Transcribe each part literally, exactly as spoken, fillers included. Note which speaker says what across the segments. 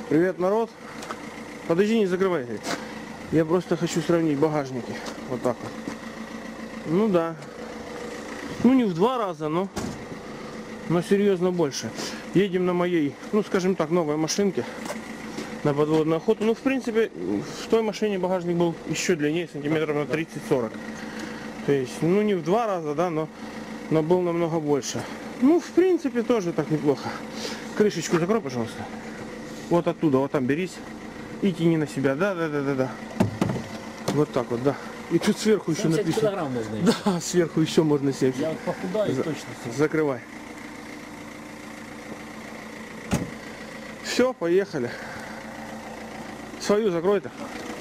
Speaker 1: Привет, народ. Подожди, не закрывай. Я просто хочу сравнить багажники. Вот так вот. Ну да. Ну не в два раза, но, но серьезно больше. Едем на моей, ну скажем так, новой машинке. На подводную охоту. Ну в принципе, в той машине багажник был еще длиннее, сантиметров на тридцать-сорок. То есть, ну не в два раза, да, но, но был намного больше. Ну в принципе тоже так неплохо. Крышечку закрой, пожалуйста. Вот оттуда, вот там берись и тяни на себя. Да, да, да, да, да. Вот так вот, да. И тут сверху еще написано. Можно да, сверху еще можно семьдесят.
Speaker 2: Я вот похудаю
Speaker 1: За...
Speaker 2: точно.
Speaker 1: Закрывай. Все, поехали. Свою закрой-то.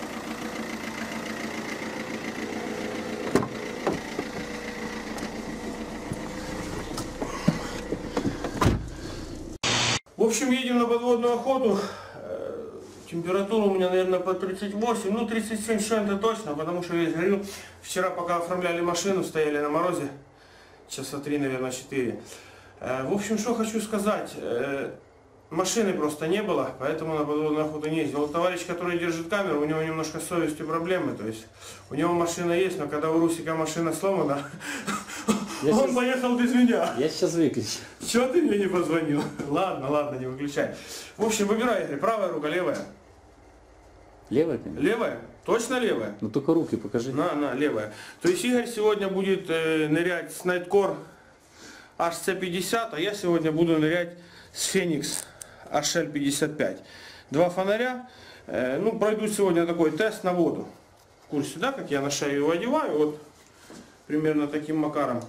Speaker 1: В общем, едем на подводную охоту. Температура у меня, наверное, по тридцать восемь, ну тридцать семь это точно, потому что я сгорел. Вчера, пока оформляли машину, стояли на морозе, часа три, наверное, четыре. В общем, что хочу сказать. Машины просто не было, поэтому на подводную охоту не ездил. Товарищ, который держит камеру, у него немножко с совестью проблемы. То есть у него машина есть, но когда у Русика машина сломана, я он сейчас... поехал без меня.
Speaker 2: Я сейчас выключу.
Speaker 1: Чего ты мне не позвонил? Ладно, ладно, не выключай. В общем, выбирай, Игорь, правая рука, левая.
Speaker 2: Левая, конечно.
Speaker 1: Левая? Точно левая?
Speaker 2: Ну только руки покажи.
Speaker 1: На, на, левая. То есть Игорь сегодня будет э, нырять с Найткор эйч си пятьдесят, а я сегодня буду нырять с Phoenix эйч эл пятьдесят пять. Два фонаря. Э, ну, пройду сегодня такой тест на воду. В курсе, да, как я на шею его одеваю, вот примерно таким макаром.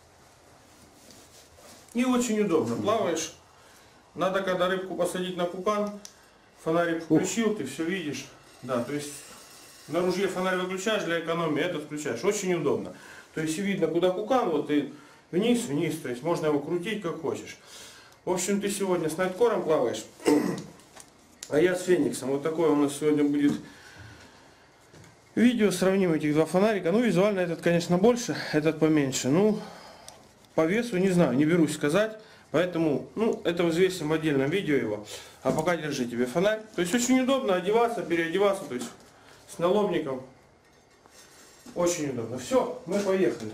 Speaker 1: И очень удобно. Плаваешь. Надо, когда рыбку посадить на кукан, фонарик включил, ты все видишь. Да, то есть на ружье фонарь выключаешь для экономии, этот включаешь. Очень удобно. То есть видно, куда кукан, вот и вниз, вниз. То есть можно его крутить как хочешь. В общем, ты сегодня с Найткором плаваешь, а я с Фениксом. Вот такое у нас сегодня будет видео. Сравним этих два фонарика. Ну, визуально этот, конечно, больше, этот поменьше. Ну, по весу не знаю, не берусь сказать. Поэтому, ну, это взвесим в отдельном видео его. А пока держи тебе фонарь. То есть очень удобно одеваться, переодеваться, то есть с налобником. Очень удобно. Все, мы поехали.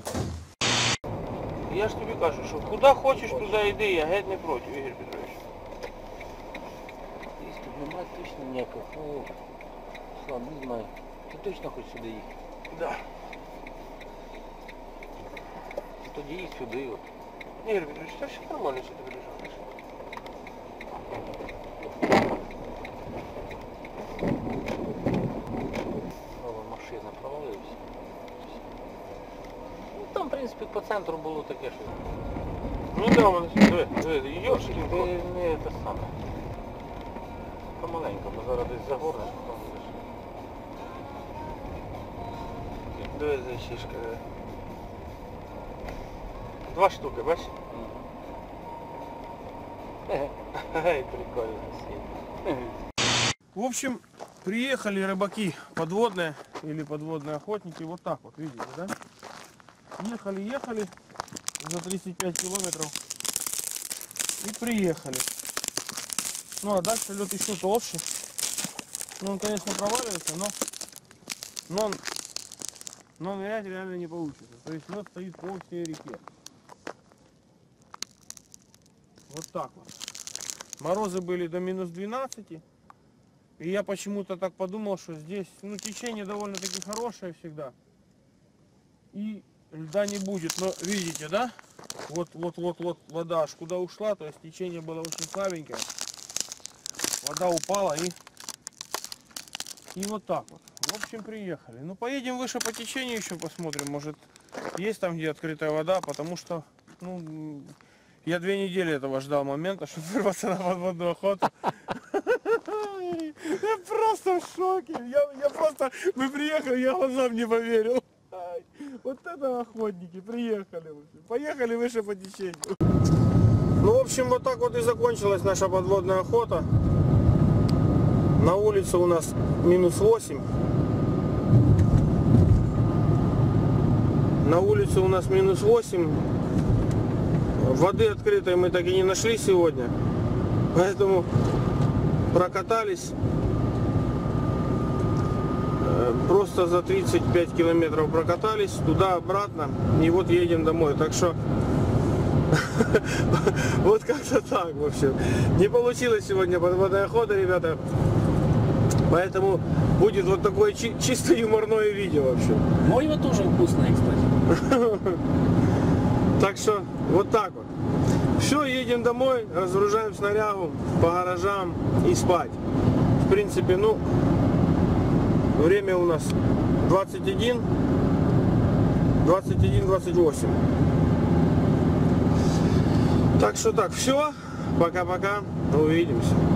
Speaker 1: Я ж тобі кажу, що куди хочеш, туди йди, я геть не проти, Ігор Петрович.
Speaker 2: Здесь тут немає точно ніякого. Фу, слава, не знаю. Ти точно хочеш сюди їхати?
Speaker 1: Да.
Speaker 2: Тоді їдь сюди. От.
Speaker 1: Ігор Петрович, це все нормально, що ти лежиш.
Speaker 2: Нова машина провалився. Ну там, в принципі, по центру було таке, що...
Speaker 1: Ну да, мене сюди, диви, йошки.
Speaker 2: Ти не те саме. Помаленько, бо зараз десь загорнеш, потім будеш.
Speaker 1: Диви, зайчишка. Два штуки, бачиш?
Speaker 2: Эй, прикольно сидит.
Speaker 1: В общем, приехали рыбаки подводные или подводные охотники. Вот так вот, видите, да? Ехали, ехали за тридцать пять километров и приехали. Ну а дальше лед еще толще. Ну он, конечно, проваливается, но, но, он, но нырять реально не получится. То есть лед стоит по всей реке. Вот так вот. Морозы были до минус двенадцати. И я почему-то так подумал, что здесь, ну, течение довольно-таки хорошее всегда. И льда не будет. Но видите, да? Вот, вот, вот, вот вода аж куда ушла. То есть течение было очень слабенькое. Вода упала и... И вот так вот. В общем, приехали. Ну, поедем выше по течению еще посмотрим. Может, есть там где открытая вода. Потому что, ну... Я две недели этого ждал момента, чтобы вырваться на подводную охоту. Я просто в шоке. Я, я просто... Мы приехали, я глазам не поверил. Ай, вот это охотники, приехали. Поехали выше по течению. Ну, в общем, вот так вот и закончилась наша подводная охота. На улице у нас минус восемь. На улице у нас минус восемь. Воды открытой мы так и не нашли сегодня. Поэтому прокатались. Э, Просто за тридцать пять километров прокатались туда-обратно. И вот едем домой. Так что вот как-то так, в общем. Не получилось сегодня подводная охота, ребята. Поэтому будет вот такое чи- чисто юморное видео, в общем.
Speaker 2: Мойва тоже вкусная, кстати.
Speaker 1: Так что вот так вот. Все, едем домой, разгружаем снарягу по гаражам и спать. В принципе, ну, время у нас двадцать один, двадцать один, двадцать восемь. Так что так, все. Пока-пока. Увидимся.